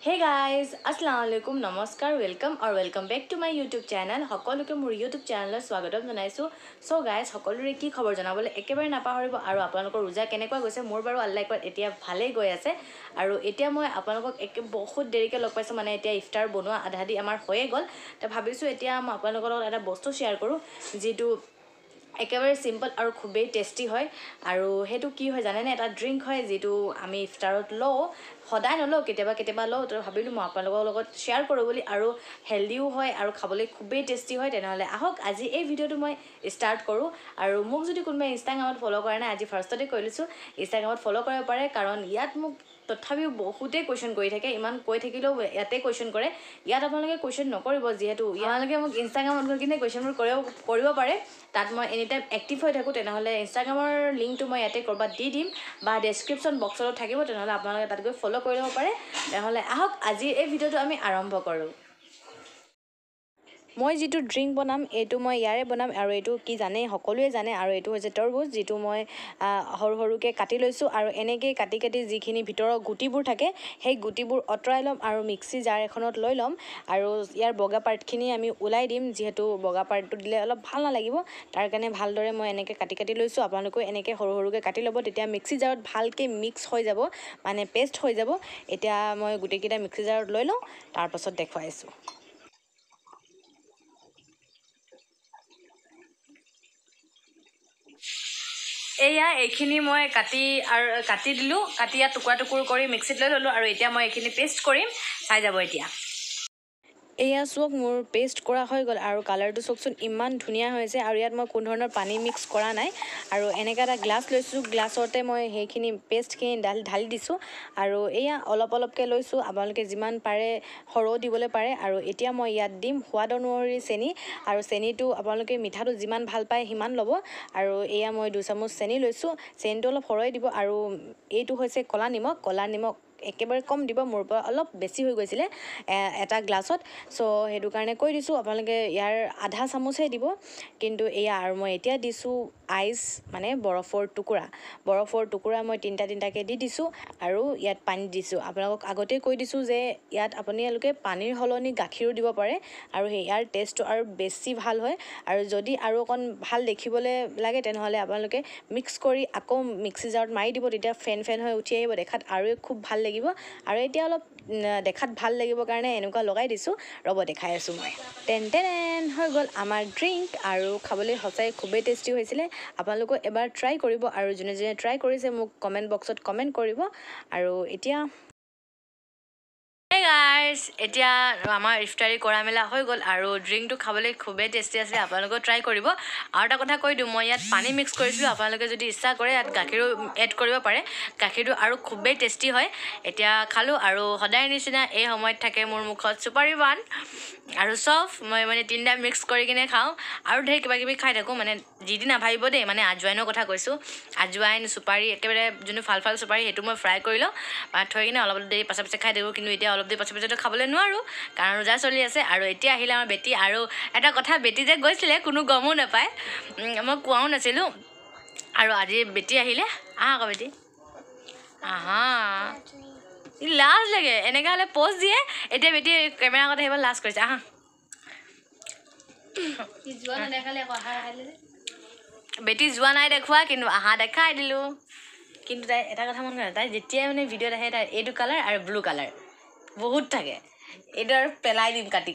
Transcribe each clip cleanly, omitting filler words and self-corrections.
Hey guys, Assalamualaikum, Namaskar, welcome back to my YouTube channel. সকলোকে মোৰ YouTube চেনেলত স্বাগতম জনাইছো। সো গাইজ সকলোৰে কি খবৰ জনাবলৈ একেবাৰে নাপাহৰিব আৰু আপোনালোকৰ ৰোজা কেনেকুৱা গৈছে মোৰ বাৰু আল্লাহ কয় এতিয়া ভালেই গৈ আছে আৰু এতিয়া মই আপোনালোকক বহুত দেৰিকৈ লগ পাইছো মানে এতিয়া ইফতাৰ বনোৱা আধা দি আমাৰ হৈয়ে গ'ল তো ভাবিছো এতিয়া মই আপোনালোকৰ লগত এটা বস্তু শ্বেয়াৰ কৰো যেটো একেবাৰে সিম্পল আৰু খুবেই টেষ্টি হয় আৰু হেতু কি হয় জানেনে এটা ড্ৰিংক হয় যেটো আমি ইফতাৰত লও সদায় নলও কেতিয়াবা লও তো ভাবিলো মই আপোনালোকৰ লগত শ্বেয়াৰ কৰো বুলি আৰু হেলদিও হয় আৰু খাবলৈ খুবেই টেষ্টি হয় তেনেহলে আহক আজি এই ভিডিওটো মই ষ্টাৰ্ট কৰো আৰু মোক যদি কোনোবাই ইনষ্টাগ্ৰামত ফলো কৰা নাই আজি ফাৰ্ষ্টতে কৈ লৈছো ইনষ্টাগ্ৰামত ফলো কৰিব পাৰে কাৰণ ইয়াত মোক তথাপিও বহুতে কোৱেশ্চন কৰি থাকে ইমান কৈ থাকিলেও ইয়াতে কোৱেশ্চন কৰে ইয়াত আপোনালোকে কোৱেশ্চন নকৰিব যেহেতু ইয়ালৈকে মোক ইনষ্টাগ্ৰামত গৈ কিনে কোৱেশ্চনবোৰ কৰিব পাৰে তাত মই এনি টাইম এক্টিভ হৈ থাকো তেনেহলে ইনষ্টাগ্ৰামৰ লিংকটো মই ইয়াতে কৰবাত দি দিম বা ডেসক্ৰিপচন বক্সত থাকিব তেনেহলে আপোনালোকে তাত গৈ ফলো কৰি ল'ব পাৰে তেনেহলে আহক আজি এই ভিডিওটো আমি আৰম্ভ কৰো মই যেটো ড্ৰিংক বনাম এটো মই ইয়াৰে বনাম আৰু এটো কি জানে সকলোৱে জানে আৰু এটো হৈছে তৰবুজ যেটো মই হৰুকে কাটি লৈছো আৰু এনেকৈ কাটি যিখিনি ভিতৰৰ গুটিবোৰ থাকে সেই গুটিবোৰ অতৰাই লম আৰু মিক্সি জাৰ এখনত লৈ লম আৰু ইয়াৰ বগা পাৰ্টখিনি আমি উলাই দিম যেহেতু বগা পাৰ্টটো দিলে অলপ ভাল নালাগিব তাৰ কাৰণে ভালদৰে মই এনেকৈ কাটি লৈছো আপোনালোকে এনেকৈ হৰুকে কাটি ল'ব তেতিয়া মিক্সি জাৰত ভালকৈ মিক্স হৈ যাব মানে পেষ্ট হৈ যাব এতিয়া মই গুটিকেইটা মিক্সি জাৰত লৈ লওঁ তাৰ পাছত দেখুৱাইছো এয়া এইখিনি মই কাটি দিলো কাটি টুকুৰা কৰি মিক্সিত লৈ ললো আৰু এতিয়া মই এইখিনি পেষ্ট কৰিম চাই যাব এতিয়া এয়া চোক মোৰ পেষ্ট কৰা হৈ গ'ল আৰু কালাৰটো চকচোন ইমান ধুনীয়া হৈছে আৰু ইয়াত মই কোনো ধৰণৰ পানী মিক্স কৰা নাই আৰু এনেকা এটা গ্লাছ লৈছো গ্লাছতে মই সেইখিনি পেষ্টখিনি ঢালি দিছো আৰু এয়া অলপকৈ লৈছো আপোনালোকে যিমান পাৰে হৰো দিবলৈ পাৰে আৰু এতিয়া মই ইয়াত দিম সোৱাদ অনুসৰি চেনি আৰু চেনিটো আপোনালোকে মিঠাটো যিমান ভাল পায় সিমান ল'ব আৰু এয়া মই 2 চামুচ চেনি লৈছো চেনিটো অলপ হৰই দিব আৰু এইটো হৈছে কলা নিমখ একেবাৰে কম দিব মোৰ পৰা অলপ বেছি হৈ গৈছিলে এটা গ্লাছত সো হেতু কাৰণে কৈ দিছো আপোনালোকে ইয়াৰ আধা চামুচে দিব কিন্তু এয়া আৰু মই এতিয়া দিছো আইচ মানে বৰফৰ টুকুৰা মই তিনটাকে দি দিছো আৰু ইয়াত পানী দিছো আপোনালোকক আগতে কৈ দিছো যে ইয়াত আপোনালোকে পানীৰ হলনি গাখীৰো দিব পাৰে আৰু ইয়াৰ টেষ্টটো আৰু বেছি ভাল হয় আৰু যদি আৰু অকন ভাল দেখিবলৈ লাগে তেনেহলে আপোনালোকে মিক্স কৰি আকৌ মিক্সি জাৰত মাৰি দিব তেতিয়া ফেন হৈ উঠি আহিব দেখাত আৰু খুব ভাল লাগিব আৰু এতিয়া অলপ দেখাত ভাল লাগিব কাৰণে এনেকুৱা লগাই দিছো ৰব দেখাই আছো মই টেন হৈ গ'ল আমাৰ ড্ৰিংক আৰু খাবলৈ সঁচাই খুবেই টেষ্টি হৈছিলে আপোনালোকে এবাৰ ট্ৰাই কৰিব আৰু যোনে ট্ৰাই কৰিছে মোক কমেন্ট বক্সত কমেন্ট কৰিব আৰু এতিয়া Hey guys, এতিয়া আমাৰ ইফতাৰি কৰা মেলা হৈ গ'ল আৰু ড্ৰিংকটো খাবলৈ খুবেই টেষ্টি আছে আপোনালোকে ট্ৰাই কৰিব আৰু এটা কথা কৈ দিওঁ মই ইয়াত পানী মিক্স কৰিছিলো আপোনালোকে যদি ইচ্ছা কৰে ইয়াত গাখীৰো এড কৰিব পাৰে গাখীৰটো আৰু খুবেই টেষ্টি হয় এতিয়া খালো আৰু সদায় নিচিনা এই সময়ত থাকে মোৰ মুখত সুপাৰি বান আৰু চফ মই মানে তিনটা মিক্স কৰি কিনে খাওঁ আৰু ঢেৰ কিবা খাই থাকো মানে যিদি নাভাবিব দেই মানে আজৱাইনৰ কথা কৈছো আজৱাইন সুপাৰি একেবাৰে যোনটো ফাল সুপাৰি হেতু মই ফ্ৰাই কৰি লওঁ থৈ কিনে অলপ দেৰি পাছে খাই থাকো কিন্তু এতিয়া অলপ দেৰি পাছে খাবলৈ নোৱাৰো কাৰণ ৰোজা চলি আছে আৰু এতিয়া আহিলে আমাৰ বেটি আৰু এটা কথা বেটি যে গৈছিলে কোনো গমো নাপায় মই কোৱাও নাছিলো আৰু আজি বেটি আহিলে আকৌ বেটি আহা লাজ লাগে এনেকা হলে পোজ দিয়ে এতিয়া বেটি কেমেৰা আগত আহিব লাজ কৰিছে আহা বেটি যোৱা নাই দেখুৱা কিন্তু আহা দেখাই দিলো কিন্তু তাই এটা কথা মন কৰে তাই যেতিয়াই মানে ভিডিঅ'ত আহে তাই এইটো কালাৰ আৰু ব্লু কালাৰ বহুত থাকে এইটো আৰু পেলাই দিম কাটি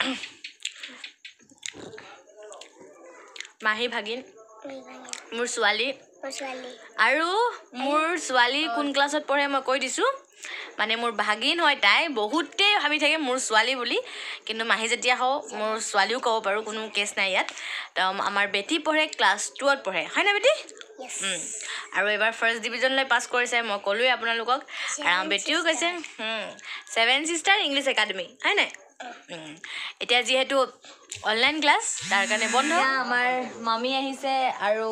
মাহী ভাগিন মোৰ ছোৱালী আৰু মোৰ ছোৱালী কোন ক্লাছত পঢ়ে মই কৈ দিছো মানে মোৰ ভাগিন হয় তাই বহুতে ভাবি থাকে মোৰ ছোৱালী বুলি কিন্তু মাহী যেতিয়া হও মোৰ ছোৱালীও ক'ব পাৰো কোনো কেছ নাই ইয়াত আমাৰ বেটি পঢ়ে ক্লাছ 2ত পঢ়ে হয় না বেটি আৰু এবাৰ ফাৰ্ষ্ট ডিভিজন লৈ পাছ কৰিছে মই ক'লোৱে আপোনালোকক আৰু বেটিও কৈছে 7 সিস্টাৰ ইংলিছ একাডেমি হয় নাই এতিয়া যেহেতু অনলাইন ক্লাছ তাৰ কাৰণে বন্ধ আমাৰ মামি আহিছে আৰু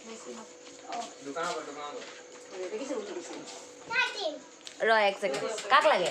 এক সেকেন্ড কাক লাগে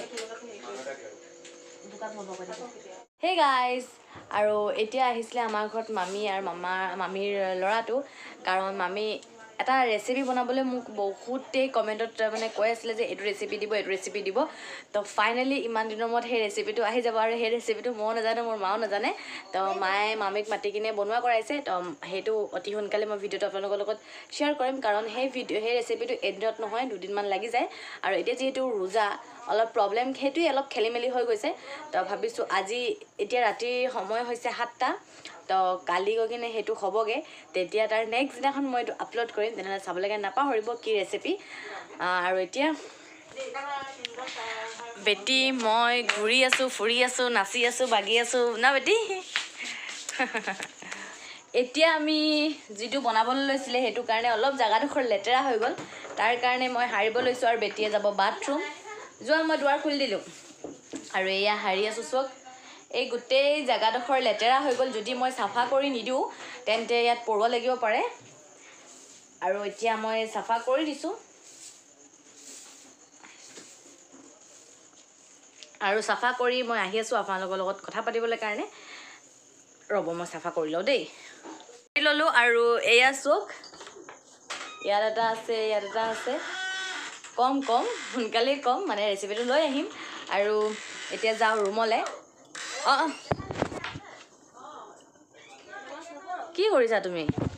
Hey guys আৰু এতিয়া আহিছিলে আমাৰ ঘৰত মামি আৰু মামীৰ ল'ৰাটো কাৰণ মামি এটা ৰেচিপি বনাবলৈ মোক বহুতেই কমেণ্টত মানে কৈ আছিলে যে এইটো ৰেচিপি দিব তো ফাইনেলি ইমান দিনৰ মূৰত সেই ৰেচিপিটো আহি যাব আৰু সেই ৰেচিপিটো ময়ো নাজানো মোৰ মাও নাজানে তো মায়ে মামীক মাতি কিনে বনোৱা কৰাইছে তো সেইটো অতি সোনকালে মই ভিডিঅ'টো আপোনালোকৰ লগত শ্বেয়াৰ কৰিম কাৰণ সেই ৰেচিপিটো এদিনত নহয় দুদিনমান লাগি যায় আৰু এতিয়া যিহেতু ৰোজা অলপ প্ৰব্লেম সেইটোৱে অলপ খেলি মেলি হৈ গৈছে তো ভাবিছোঁ আজি এতিয়া ৰাতিৰ সময় হৈছে 7টা তো কালি গৈ কিনে সেইটো হ'বগৈ তেতিয়া তাৰ নেক্সট দিনাখন মই এইটো আপলোড কৰিম তেনেহ'লে চাবলৈ কাৰণে নাপাহৰিব কি ৰেচিপি আৰু এতিয়া বেটি মই ঘূৰি আছোঁ ফুৰি আছোঁ নাচি আছোঁ বাগি আছোঁ না বেটি এতিয়া আমি যিটো বনাবলৈ লৈছিলে সেইটো কাৰণে অলপ জেগাডোখৰ লেতেৰা হৈ গ'ল তাৰ কাৰণে মই সাৰিব লৈছোঁ আৰু বেটিয়ে যাব বাথৰুম যোৱা মই দুৱাৰ খুলি দিলোঁ আৰু এয়া সাৰি আছোঁ চক এই গোটেই জেগাডোখৰ লেতেৰা হৈ গ'ল যদি মই চাফা কৰি নিদিওঁ তেন্তে ইয়াত পৰিব লাগিব পাৰে আৰু এতিয়া মই চাফা কৰি দিছোঁ আৰু চাফা কৰি মই আহি আছোঁ আপোনালোকৰ লগত কথা পাতিবলৈ কাৰণে ৰ'ব মই চাফা কৰি লওঁ দেই ল'লোঁ আৰু এয়া চক ইয়াত এটা আছে কম সোনকালেই কম মানে ৰেচিপিটো লৈ আহিম আৰু এতিয়া যাওঁ ৰুমলৈ অঁ কি কৰিছা তুমি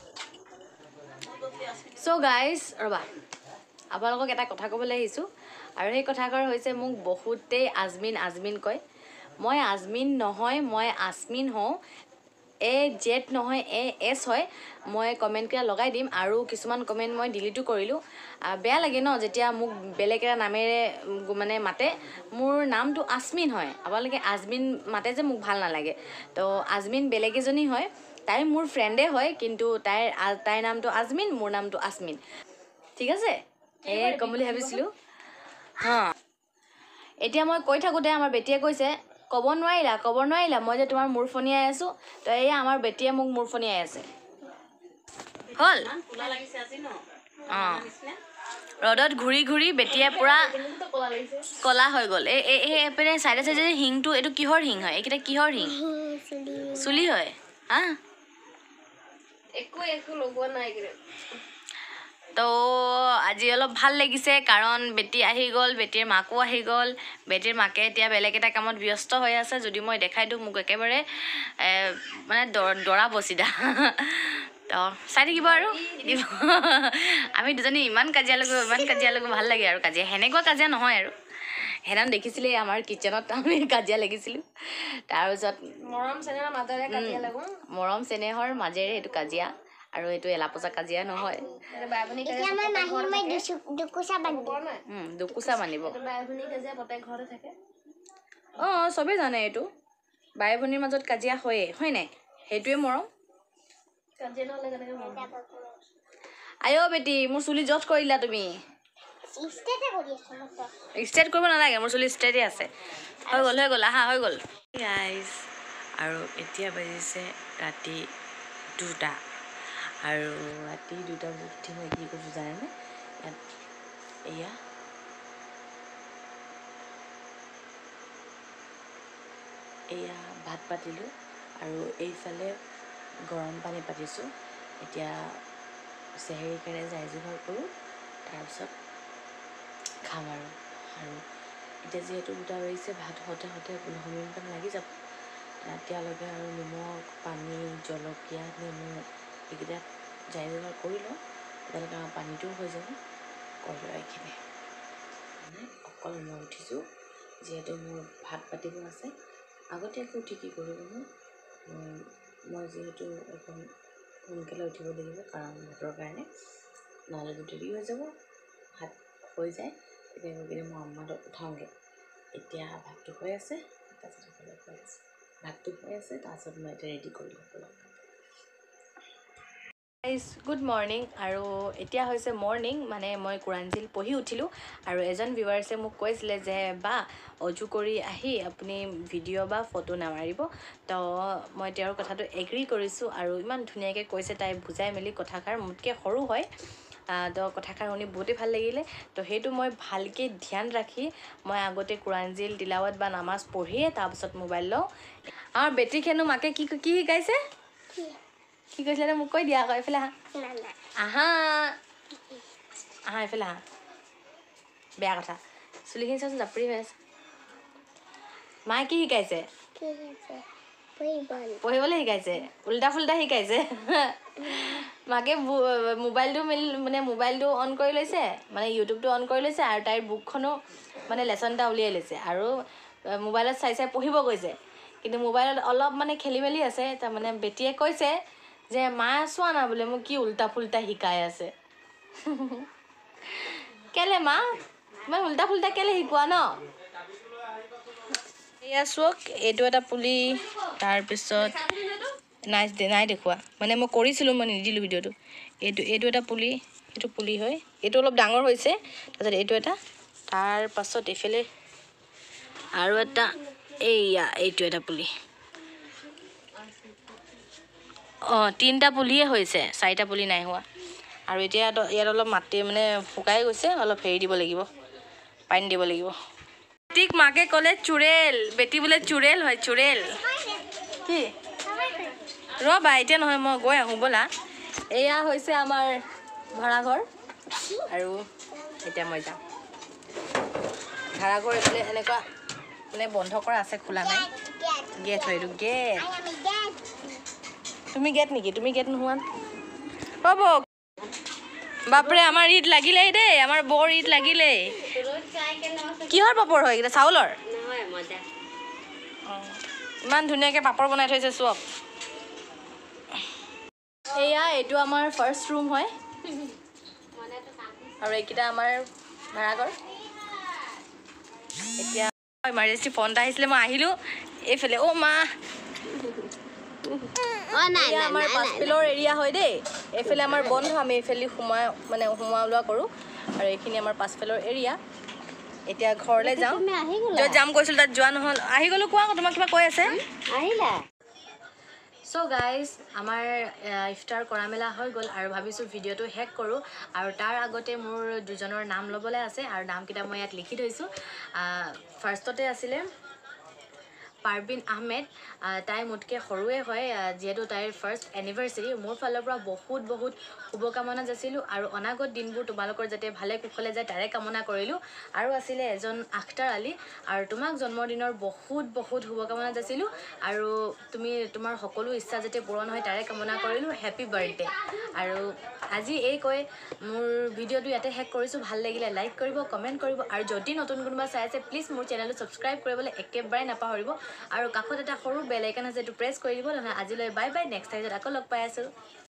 চ' গাইজ ৰ'বা আপোনালোকক এটা কথা ক'বলৈ আহিছোঁ আৰু সেই কথাষাৰ হৈছে মোক বহুতেই আজমিন কয় মই আজমিন নহয় মই আচমিন হওঁ জেড নহয় এছ হয় মই কমেণ্ট কেইটা লগাই দিম আৰু কিছুমান কমেণ্ট মই ডিলিটো কৰিলোঁ বেয়া লাগে ন যেতিয়া মোক বেলেগ এটা নামেৰে মানে মাতে মোৰ নামটো আচমিন হয় আপোনালোকে আজমিন মাতে যে মোক ভাল নালাগে তো আজমিন বেলেগ এজনী হয় তাই মোৰ ফ্ৰেণ্ডে হয় কিন্তু তাইৰ নামটো আজমিন মোৰ নামটো আচমিন ঠিক আছে ক'ম বুলি ভাবিছিলোঁ হাঁ এতিয়া মই কৈ থাকোঁতে আমাৰ বেটিয়ে কৈছে ক'ব নোৱাৰিলা মই যে তোমাৰ মূৰ ফনিয়াই আছোঁ তো এয়া আমাৰ বেটিয়ে মোক মূৰ ফনিয়াই আছে হ'ল অঁ ৰ'দত ঘূৰি বেটিয়ে পূৰা ক'লা হৈ গ'ল এইপিনে চাইডে শিংটো এইটো কিহৰ শিং হয় এইকেইটা কিহৰ শিং চুলি হয় হা একো লগোৱা নাই তো আজি অলপ ভাল লাগিছে কাৰণ বেটি আহি গ'ল বেটিৰ মাকো আহি গ'ল বেটিৰ মাকে এতিয়া বেলেগ এটা কামত ব্যস্ত হৈ আছে যদি মই দেখাই দিওঁ মোক একেবাৰে মানে দৰাব চিধা তো চাই থাকিব আৰু আমি দুজনী ইমান কাজিয়া লাগো ভাল লাগে আৰু কাজিয়া সেনেকুৱা কাজিয়া নহয় আৰু সেইদিনা দেখিছিলেই আমাৰ কিটচেনত আমি কাজিয়া লাগিছিলোঁ তাৰপিছত মৰম চেনেহৰ মাজেৰে সেইটো কাজিয়া আৰু এইটো এলাপচা কাজিয়া নহয় দুকুচা বান্ধিব অঁ চবেই জানে এইটো বাই ভনীৰ মাজত কাজিয়া হয় নাই সেইটোৱে মৰম আইঅ বেটি মোৰ চুলি জট কৰিলা তুমি ষ্ট্ৰেট কৰিব নালাগে মোৰ চুলি ষ্ট্ৰেটে আছে হৈ গ'ল আহা হৈ গ'ল গাইজ আৰু এতিয়া বাজিছে ৰাতি 2টা আৰু ৰাতি 2টা বজাত উঠি মই কি কৈছোঁ জানেনে ইয়াত এয়া ভাত পাতিলোঁ আৰু এইফালে গৰম পানী পাতিছোঁ এতিয়া চেহেৰি কাৰণে জাই যোগাৰ কৰোঁ তাৰপিছত খাম আৰু এতিয়া যিহেতু 2টা বাজিছে ভাত হওঁতে 15 মিনিটমান লাগি যাব এতিয়ালৈকে আৰু নিমখ পানী জলকীয়া নেমু এইকেইটা জাই যোগাৰ কৰি লওঁ তেতিয়ালৈকে আমাৰ পানীটোও হৈ যাব কৰি লওঁ এইখিনি মানে অকল মই উঠিছোঁ যিহেতু মোৰ ভাত পাতিব আছে আগতীয়াকৈ উঠি কি কৰিবনো মই যিহেতু অকণ সোনকালে উঠিব লাগিব কাৰণ ভাতৰ কাৰণে নহ'লে দেৰি হৈ যাব ভাত হৈ যায় তেতিয়া গৈ কিনে মই আম্মাহঁতক উঠাওঁগৈ এতিয়া ভাতটো হৈ আছে তাৰপিছত মই এতিয়া ৰেডি কৰি লওঁ গুড মৰ্ণিং আৰু এতিয়া হৈছে মৰ্ণিং মানে মই কুৰাঞ্জিল পঢ়ি উঠিলোঁ আৰু এজন ভিউৱাৰ্ছে মোক কৈছিলে যে বা অজু কৰি আহি আপুনি ভিডিঅ' বা ফটো নামাৰিব তো মই তেওঁৰ কথাটো এগ্ৰী কৰিছোঁ আৰু ইমান ধুনীয়াকৈ কৈছে তাই বুজাই মেলি কথাষাৰ মোতকৈ সৰু হয় তো কথাষাৰ শুনি বহুতেই ভাল লাগিলে তো সেইটো মই ভালকৈ ধ্যান ৰাখি মই আগতে কুৰাঞ্জিল তিলাৱত বা নামাজ পঢ়িয়ে তাৰপিছত মোবাইল লওঁ আমাৰ বেটীক হেনো মাকে কি শিকাইছে কি কৈছিলে মোক কৈ দিয়া আকৌ এইফালে আহা আহা এইফালে আহা বেয়া কথা চুলিখিনি চাচোন জাপৰি হৈ আছে মায়ে কি শিকাইছে পঢ়িবলৈ শিকাইছে উল্টা ফুল্টা শিকাইছে মাকে মোবাইলটো মানে মোবাইলটো অন কৰি লৈছে মানে ইউটিউবটো অন কৰি লৈছে আৰু তাইৰ বুকখনো মানে লেচন এটা উলিয়াই লৈছে আৰু মোবাইলত চাই চাই পঢ়িব কৈছে কিন্তু মোবাইলত অলপ মানে খেলি মেলি আছে তাৰমানে বেটিয়ে কৈছে যে মা চোৱা না বোলে মোক কি উল্টা ফুল্টা শিকাই আছে কেলে মা মই উল্টা ফুল্টা কেলে শিকোৱা ন এয়া চোৱক এইটো এটা পুলি তাৰপিছত নাই দেখুওৱা মানে মই কৰিছিলোঁ মই নিদিলোঁ ভিডিঅ'টো এইটো এটা পুলি এইটো পুলি হয় এইটো অলপ ডাঙৰ হৈছে তাৰপিছত এইটো এটা তাৰপাছত এইফালে আৰু এটা এইটো এটা পুলি অঁ 3টা পুলিয়ে হৈছে 4টা পুলি নাই হোৱা আৰু এতিয়া ইয়াত অলপ মাটি মানে শুকাই গৈছে অলপ হেৰি দিব লাগিব পানী দিব লাগিব বেটিক মাকে ক'লে চুৰেল বেটি বোলে চুৰেল হয় চুৰেল কি ৰ'বা এতিয়া নহয় মই গৈ আহোঁ ব'লা এয়া হৈছে আমাৰ ভাড়াঘৰ আৰু এতিয়া মই যাম ভাড়াঘৰ এইফালে এনেকুৱা মানে বন্ধ কৰা আছে খোলা নাই গেট হয় এইটো গেট তুমি গেট নেকি তুমি গেট নোহোৱা হ'ব বাপৰে আমাৰ ঈদ লাগিলেই দেই আমাৰ বৰ ঈদ লাগিলেই কিহৰ পাপৰ হয় এইকেইটা চাউলৰ ইমান ধুনীয়াকৈ পাপৰ বনাই থৈছে চোৱা এয়া এইটো আমাৰ ফাৰ্ষ্ট ৰুম হয় আৰু এইকেইটা আমাৰ ভাড়াঘৰ এতিয়া ইমাৰ্জেঞ্চি ফোন এটা আহিছিলে মই আহিলোঁ এইফালে মা আমাৰ পাছফালৰ এৰিয়া হয় দেই এইফালে আমাৰ বন্ধ আমি এইফালে সোমোৱা ওলোৱা কৰোঁ আৰু এইখিনি আমাৰ পাছফালৰ এৰিয়া এতিয়া ঘৰলৈ যাওঁ য'ত যাম কৈছিলোঁ তাত যোৱা নহ'ল আহি গ'লোঁ কোৱা তোমাক কিবা কৈ আছে আহিলা চ' গাইজ আমাৰ ইফতাৰ কৰা মেলা হৈ গ'ল আৰু ভাবিছোঁ ভিডিঅ'টো শেষ কৰোঁ আৰু তাৰ আগতে মোৰ দুজনৰ নাম ল'বলৈ আছে আৰু নামকেইটা মই ইয়াত লিখি থৈছোঁ ফাৰ্ষ্টতে আছিলে পাৰবিন আহমেদ তাই মোতকৈ সৰুৱে হয় যিহেতু তাইৰ ফাৰ্ষ্ট এনিভাৰ্চেৰী মোৰ ফালৰ পৰা বহুত বহুত শুভকামনা যাচিলোঁ আৰু অনাগত দিনবোৰ তোমালোকৰ যাতে ভালে কুশলে যায় তাৰে কামনা কৰিলোঁ আৰু আছিলে এজন আখতাৰ আলী আৰু তোমাক জন্মদিনৰ বহুত বহুত শুভকামনা যাচিলোঁ আৰু তোমাৰ সকলো ইচ্ছা যাতে পূৰণ হয় তাৰে কামনা কৰিলোঁ হেপী বাৰ্থডে আৰু আজি কৈ মোৰ ভিডিঅ'টো ইয়াতে শেষ কৰিছোঁ ভাল লাগিলে লাইক কৰিব কমেণ্ট কৰিব আৰু যদি নতুন কোনোবা চাই আছে প্লিজ মোৰ চেনেলটো ছাবস্ক্ৰাইব কৰিবলৈ একেবাৰে নাপাহৰিব আৰু কাষত এটা সৰু বেল আইকন আছে এইটো প্ৰেছ কৰি দিব নহ'লে আজিলৈ বাই বাই নেক্সট টাইমত আকৌ লগ পাই আছোঁ